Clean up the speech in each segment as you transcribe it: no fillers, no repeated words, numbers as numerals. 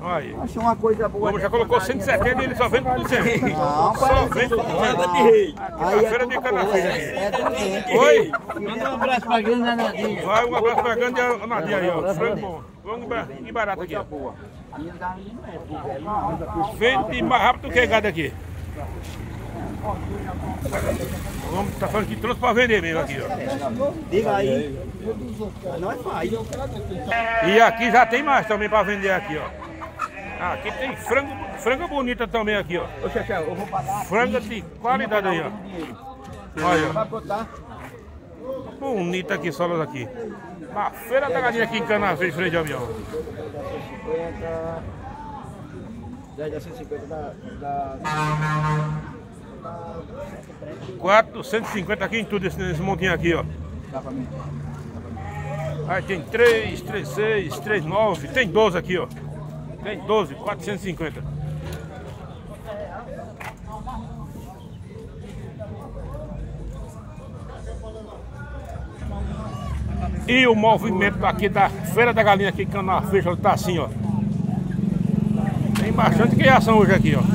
Aí. Achei uma coisa boa. Como já colocou 170 e ele só vende por 200. Não, Só vende por 200. Aí é feira de Canafeira aqui. É doente. Oi? Manda um abraço pra grande Nadinha. Vai, um abraço pra grande Nadinha aí, ó. Frango bom. Vamos ir barato aqui, ó. Vende mais rápido que gado aqui. Vamos, tá falando que trouxe pra vender mesmo aqui, ó. Diga aí. Nós faz. E aqui já tem mais também pra vender aqui, ó. Aqui tem franga bonita também aqui, ó. Ô, Xexé, eu vou pagar. Franga de qualidade aí, ó. Olha, Vai botar? bonita aqui, solas aqui. A feira da galinha aqui em Canavês, freio de avião. 10 a 150 da... 450 aqui em tudo, nesse montinho aqui, ó. Dá pra mim. Aí tem 3, 3, 6, 3, 9, tem 12 aqui, ó. Tem 12, 450. E o movimento aqui da Feira da Galinha aqui em Canavês, tá assim, ó. Tem bastante criação hoje aqui, ó.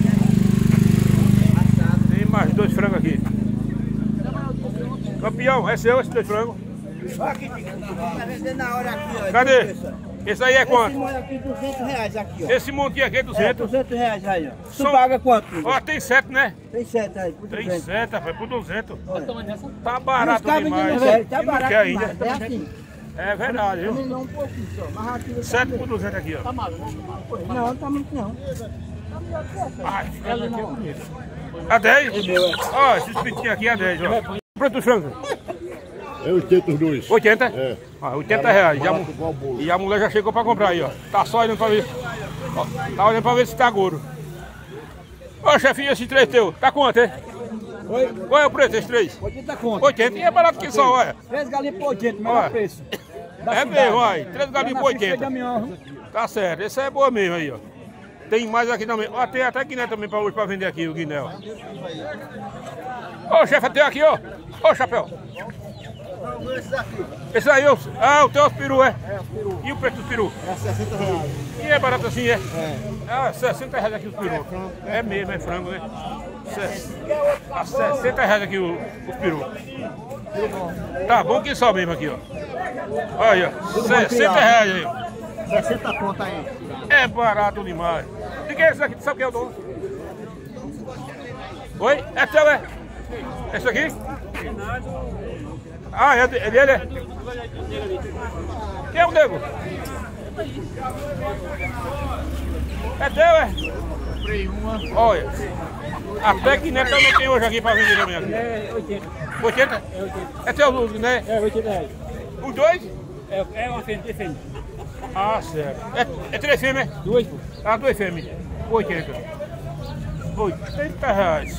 Tem mais 2 frangos aqui. Campeão, é seu esse 2 frangos? Aqui, tá vendendo na hora aqui, ó. Cadê? Esse aí é quanto? Esse monte aqui, 200 reais aqui, ó. Esse montinho aqui é 200. 200 reais aí, ó. Tu São- paga quanto? Ó, tem 7, né? Tem 7 aí, por Tem 200. 7, rapaz, por 200. Olha. Tá barato Os cabos demais. não querem, tá E não barato quer demais. ainda. É assim. É verdade, viu? Não um pouquinho só, mas aqui... 7 por 200 aqui, ó. Não, tá muito não. Ai, fica aqui é bonito. A 10? Ó, esses pintinhos aqui é 10, ó. Preço do frango? É 80 os dois. 80? É. Ah, 80 reais. Barato igual o bolo. E a mulher já chegou pra comprar aí, ó. Tá só olhando pra ver. Ó, tá olhando pra ver se tá gordo. Ô, chefinho, esse 3 teu, tá quanto, hein? Oi? Qual é o preço desse 3? 80 conto. 80 e é barato que só, olha. 3 galinhas por 80, Olha. melhor preço. É mesmo, olha. 3 galinhas por 80. Tá certo, esse é boa mesmo aí, ó. Tem mais aqui também. Ó, tem até guiné também pra hoje pra vender aqui, o guiné, ó. Ô, chefe, tem aqui, ó. Ô, chapéu. Esse aí, ó. Ah, o teu é os peru, é? É, os peru. E o preço dos peru? É 60 reais. E é barato assim, é? É. Ah, 60 reais aqui os peru. É mesmo, é frango, né? Ah, 60 reais aqui os peru. Tá bom que só mesmo aqui, ó. Olha, 60 reais aí, ó. 60 conto aí. É barato demais. E quem é esse aqui? Tu sabe quem é o dono? Oi? É teu, é? Esse aqui? Ah, é dele, é? Quem é o nego? É teu, é? Comprei uma. Olha. Até que nem também tem hoje aqui pra vender também aqui. É 80. 80? É 80. É teu, né? É 80 reais. Os dois? É uma fêmea. Ah, certo. É 3 fêmeas? 2, pô. Ah, 2 fêmeas. 80. 80 reais.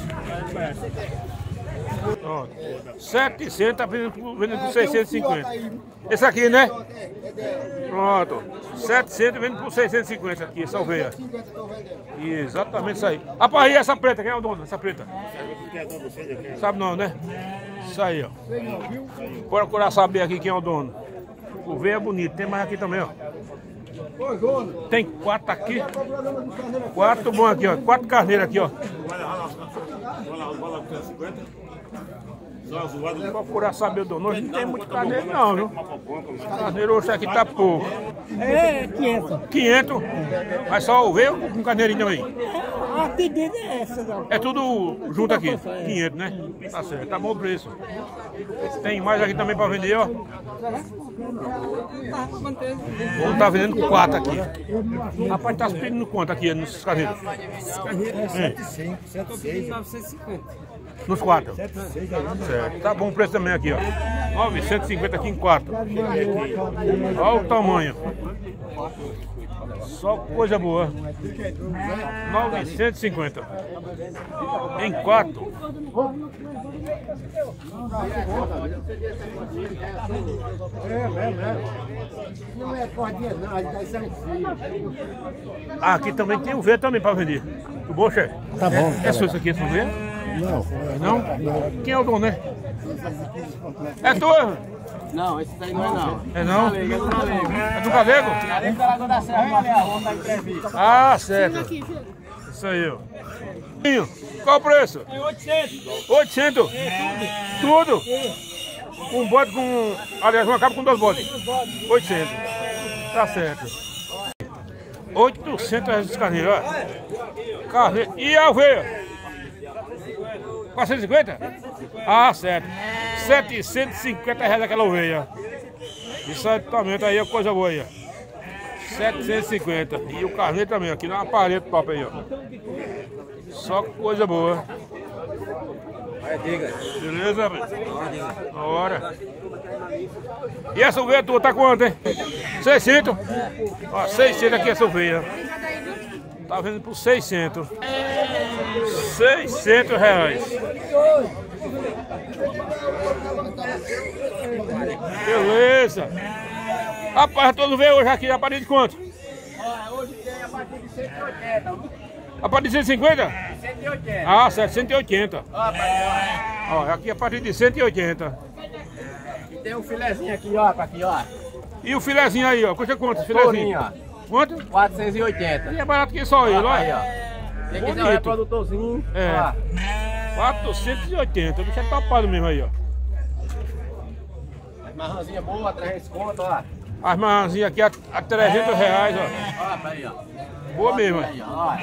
Pronto. 700 tá vendendo por 650. Esse aqui, né? Pronto. 700 vende por 650 aqui, essa ovelha. Exatamente isso aí. Rapaz, e essa preta? Quem é o dono dessa preta? Sabe não, né? Isso aí, ó. Procurar saber aqui quem é o dono. O ovelha é bonito. Tem mais aqui também, ó. Tem 4 aqui. 4 bom aqui, ó. 4 carneiras aqui, ó. Procurar saber o dono. Hoje não tem muito carneiro não, viu? Carneiro hoje aqui tá pouco. É 500. 500? Mas só o veio com carneirinho também. A pedida é essa, não. É tudo junto aqui. 500, né? Tá certo, tá bom o preço. Tem mais aqui também pra vender, ó. Vamos tá vendendo 4 aqui. Rapaz, tá pedindo quanto aqui nos carneiros? É 950. Nos 4. Certo. Tá bom o preço também aqui, ó. 950 aqui em 4. Olha o tamanho. Só coisa boa. 950. Em 4. Não é cordinha não, isso é um fio. Aqui também tem o V também para vender. O bom, chefe? Tá bom. É só isso aqui, esse V? Não? Quem é o dono, né? É tua? Não, esse daí não é não. É não? É do Galego? Galego da Lagoa da Serra, aliás, vamos dar entrevista. Ah, certo. Isso aí, ó. Qual o preço? 800. 800? Tudo? Um bode com... Aliás, uma capa com 2 bodes. 800. Tá certo. 800 reais esse carneiro, ó. Carneiro. E a ovelha? 450? Ah, certo. 750 reais aquela ovelha. Isso aí também é coisa boa aí, ó. 750. E o carneiro também, aqui na parede top aí, ó. Só coisa boa. Beleza, velho? Bora. E essa ovelha tua tá quanto, hein? 600? Ó, 600 aqui essa ovelha. Tá vendo por 600. 600 reais. Beleza. Rapaz, eu tô vendo hoje aqui, a partir de quanto? Hoje tem a partir de 180. A partir de 150? 180. Ah, 780. Ó, Ó, aqui a partir de 180. e tem um filezinho aqui, ó, pra aqui, ó. E o filezinho aí, ó, custa quanto esse filezinho? Tourinho, ó. Quanto? 480. E é barato que só ele, ó. Aí, ó. Quem quiser um Bonito. reprodutorzinho, É. ó. 480, o bicho é topado mesmo aí, ó. Marrãzinha boa, 300 conto, ó. As marãzinhas aqui a 300 reais, ó. Ó, aí, ó. Boa mesmo, Aí, ó.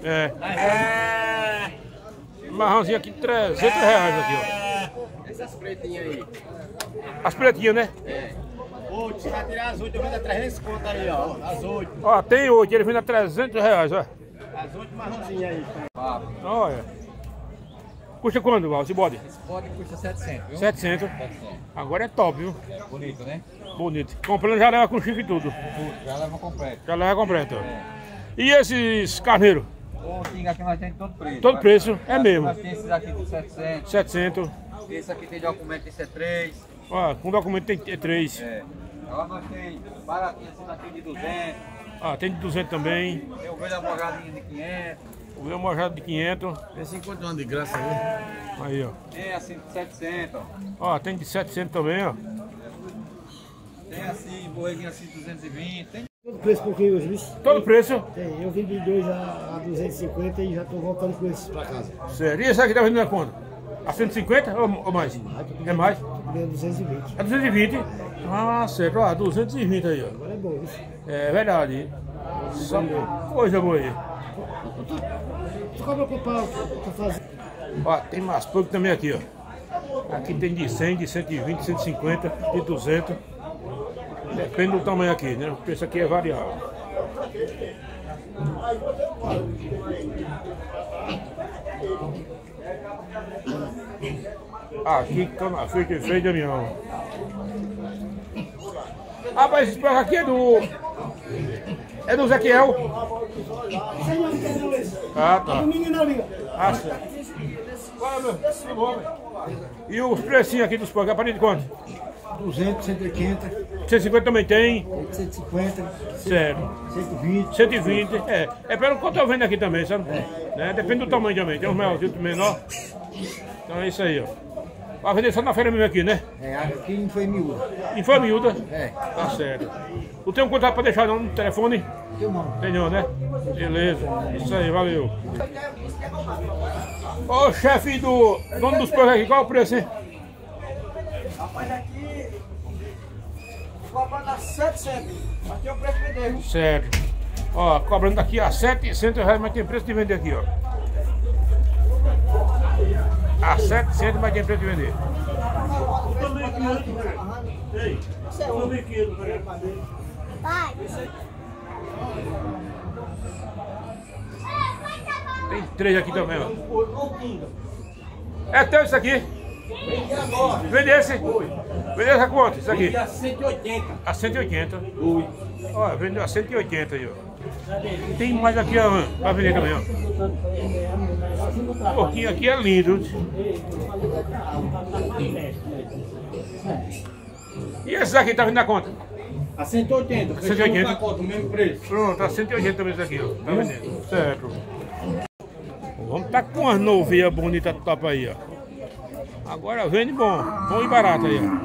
é. Marrãzinha aqui 300 reais aqui, ó. Essas pretinhas aí. As pretinhas, né? Ô, se vai tirar as 8, eu vendo a 300 conto aí, ó. As 8. Ó, tem 8, ele vende a 300 reais, ó. As 8 marrãzinhas aí. Olha. Custa quanto, Val, esse bode? Esse pode custa 700, viu? 700. Agora é top, viu? Bonito, né? Bonito. Comprando já leva com chifre e tudo. Já leva completo. Já leva completo. E esses carneiros? O Tinga aqui nós temos todo preço. Todo preço, é mesmo. Nós temos esses aqui de 700. 700. Esse aqui tem documento, esse é 3. Ó, com documento tem 3. É. Agora nós temos baratinho assim daqui de 200. Ah, tem de 200 também. Tem ovelha morgadinha de 500. O meu mojado de 500. Tem 50 anos de graça aí. Aí, ó. Tem assim de 700, ó. Ó, tem de 700 também, ó. Tem assim, borreguinho assim de 220. Tem Todo preço porque hoje, viu? Todo preço. Tem, eu vim de 2 a 250 e já estou voltando com esses para casa. Sério. E esse aqui tá vendendo a quanto? A 150 ou mais? É mais? Ganhando 220. É 220? Ah, certo. Ó, 220 aí, ó. Agora é bom, viu? É verdade. Só coisa boa aí. Tu cobra para fazer. Ó, tem mais pouco também aqui, ó. Aqui tem de 100, de 120, 150, de 200. Depende do tamanho aqui, né? O preço aqui é variável. Aqui que tá na frente de freio de avião. Rapaz, esse porco aqui é do... É do Ezequiel. Ah, tá. Ah, certo. Qual é meu nome? E os precinhos aqui dos porcos, a partir de quanto? 200, 180, 150 também tem. 150, Certo. 120. 120. É pelo quanto eu vendo aqui também, sabe? Né? Depende do tamanho também. Tem uns maiorzinhos menor. Então é isso aí, ó. Vai vender só na feira mesmo aqui, né? É, aqui não foi miúda. E foi miúda? É. Tá certo. Não tem um contato pra deixar não no telefone? Teu não. Tem não, né? Beleza. Isso aí, valeu. Ô chefe do dono dos porcos aqui, qual é o preço, hein? Rapaz, aqui cobrando a 700. Aqui é o preço de vender. Certo. Ó, cobrando daqui a 700 reais, mas tem preço de vender aqui, ó. A 700, mas tem preço de vender. Tem 3 aqui também, ó. É teu isso aqui? Vende esse? Vende essa quanto? Isso aqui? A 180. A 180. Ó, vendeu a 180 aí, ó. Tem mais aqui, ó, pra vender também, ó. O porquinho aqui é lindo. E esse daqui tá vindo a conta? A 180. 180. Pacote, o mesmo preço. Pronto, a 180 também isso aqui, ó. Tá vendendo. Certo. Vamos tá com umas novinhas bonitas top aí, ó. Agora vende bom e barato aí, ó.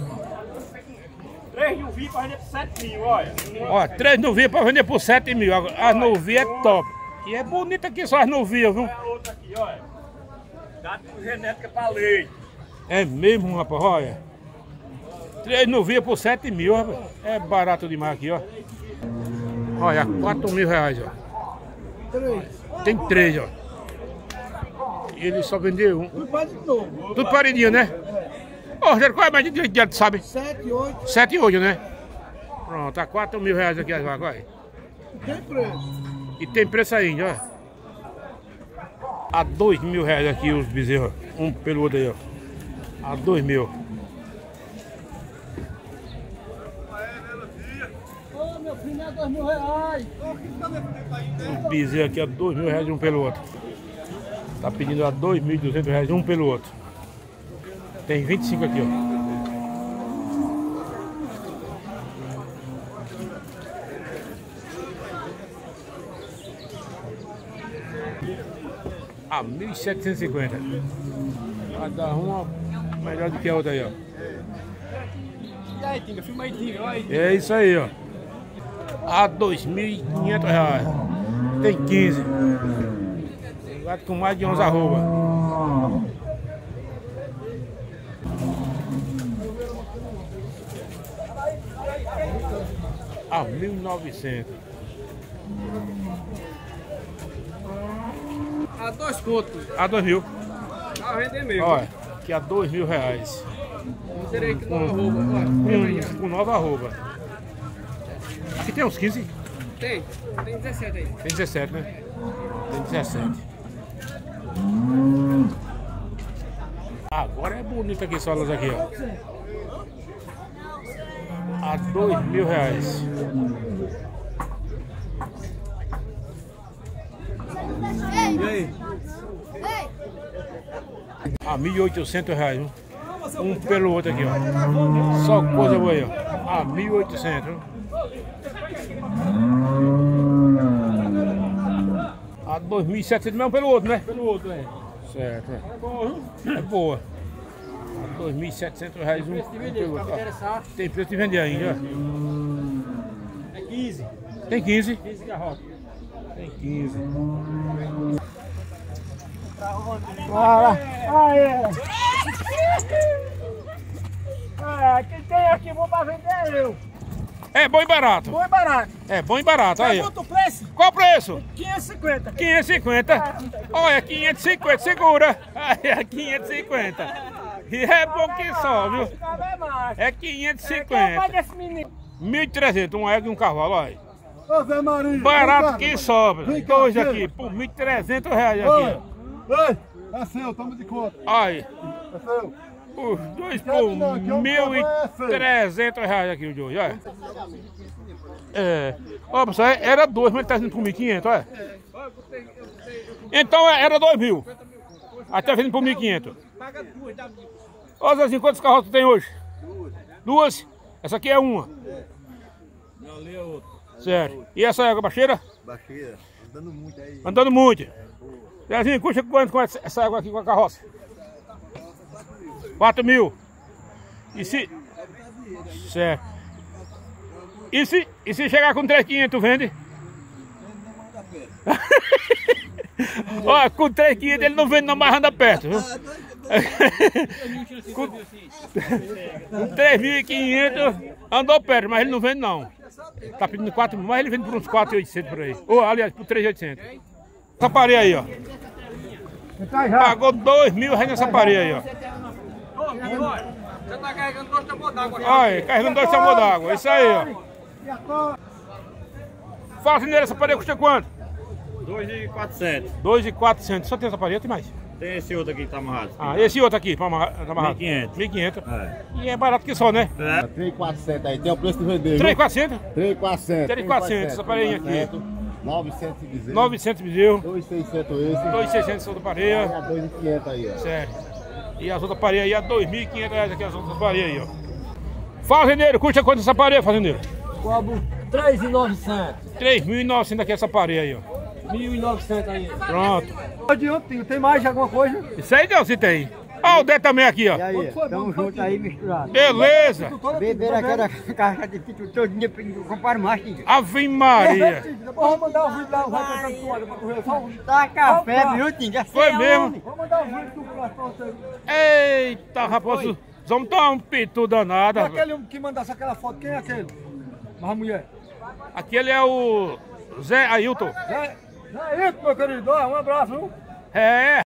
3 novinhos pra vender por 7 mil, olha. Ó, 3 novinhas pra vender por 7 mil. As novinhas é top. E é bonita aqui só as novinhas, viu? Olha a outra aqui, olha. Dado com genética pra leite. É mesmo, rapaz, olha. 3 novinhas por 7 mil, rapaz. É barato demais aqui, ó. Olha, 4 mil reais, ó. Tem 3, ó. E ele só vendeu um. Tudo paridinho, né? Ô, Rogério, qual é a média de dinheiro, tu sabe? 7, 8. 7 e 8, né? Pronto, tá 4 mil reais aqui as vagas, olha. Tem preço. E tem preço ainda, ó. A 2 mil reais aqui os bezerros, ó. Um pelo outro aí, ó. A 2 mil. Ô, meu filho, é 2 mil reais. Os bezerros aqui a 2 mil reais um pelo outro. Tá pedindo a 2.200 reais um pelo outro. Tem 25 aqui, ó. A 1.750. Cada uma melhor do que a outra aí, ó. E aí, Tinga? Filma aí, Tinga. Olha aí. É isso aí, ó. A 2.500 reais. Tem 15. Tem gato com mais de 11 arroba. A 1.900. A 2 contos. A 2 mil. Vai vender mesmo. Olha, aqui a 2 mil reais. Vamos ter aí que nova roupa. Olha. Com nova arroba. Aqui tem uns 15? Tem 17 aí. Tem 17, né? Tem 17. Agora é bonito aqui só elas aqui, ó. A 2 mil reais. E aí? A 1.800 reais, viu? Um pelo outro aqui, ó. Só coisa boa aí, ó. A 1.800, viu? A 2.700 mesmo pelo outro, né? Pelo outro, é. Certo, é. É bom, viu? É boa. A 2.700 reais um pelo outro. Ó. Interessar. Tem preço de vender ainda, ó. É 15. Tem 15. 15 garrota. Tem 15. Quem tem aqui, vou pra vender eu. É bom e barato. Bom e barato. É bom e barato, aí. Quanto o preço? Qual o preço? 550. 550. Olha, 550, segura. Aí, 550. E é bom que só, viu? É 550. Desse menino. 1.300, um égua e um cavalo, olha. Ô, Zé Marinho. Barato que sobra. Vem cá, Dois chega. aqui, por 1.300 reais aqui, ó. Ei, é seu, toma de conta. Aí, É seu. os dois por Quero não, que eu 1.300 reais aqui o de hoje, olha. É. Ó, pessoal, era 2, mas ele tá vindo por 1.500, olha. Então era 2 mil. Até vindo por 1.500. Paga 2, dá 1.000. Ó, Zezinho, quantas carroças tu tem hoje? Duas? Essa aqui é uma. Não, ali é outro. Certo. E essa é a baixeira? Baixeira, andando muito aí. Andando muito. Zezinho, custa quanto com essa água aqui com a carroça? 4 mil. E se... Certo. E se chegar com 3.500, tu vende? Ó, com 3.500 ele não vende não, mas anda perto, viu? Com 3.500 andou perto, mas ele não vende não. Tá pedindo 4 mil, mas ele vende por uns 4.800 por aí. Ou, aliás, por 3.800. Essa pareia aí, ó. Pagou 2 mil reais nessa pareia aí, ó. Você tá carregando 2 tambores d'água. Olha, carregando 2 tambores d'água. Isso aí, ó. Fazendeiro, essa pareia custa quanto? 2.400. 2.400. Só tem essa pareia, tem mais? Tem esse outro aqui que tá amarrado. Ah, esse outro aqui, tá amarrado? 1.500. 1.500. É. E é barato que só, né? 3.400 aí, tem o preço de vender. 3.400? 3.400. 3.400, essa pareinha aqui. 900 bezerros. 900 bezerros. 2.600 esse. 2.600 outra pareia. 2.500 aí, ó. Sério. E as outras pareias aí, a 2.500 reais aqui, as outras pareias aí, ó. Fazendeiro, custa quanto essa pareia, fazendeiro? Cobro 3.900. 3.900 aqui essa pareia aí, ó. 1.900 aí. Pronto. Adiante, tem mais alguma coisa? Isso aí, Deus, se tem. Ó, o Dé também aqui, ó. E aí, tamo junto aí, misturado. Beleza. Beber aquela caixa de pito todinha, comprar mais, Tinga. Ave Maria. Depois vou mandar um vídeo lá, vai cantando toalha pra correr. Só dá café, viu, Tinga? Foi mesmo. Vou mandar um vídeo do pra você. Eita, rapaz, vamos tomar um pitu danado. E aquele que mandasse aquela foto, quem é aquele? Mas a mulher. Aquele é o Zé Ailton. É isso, meu querido. Um abraço, viu? É.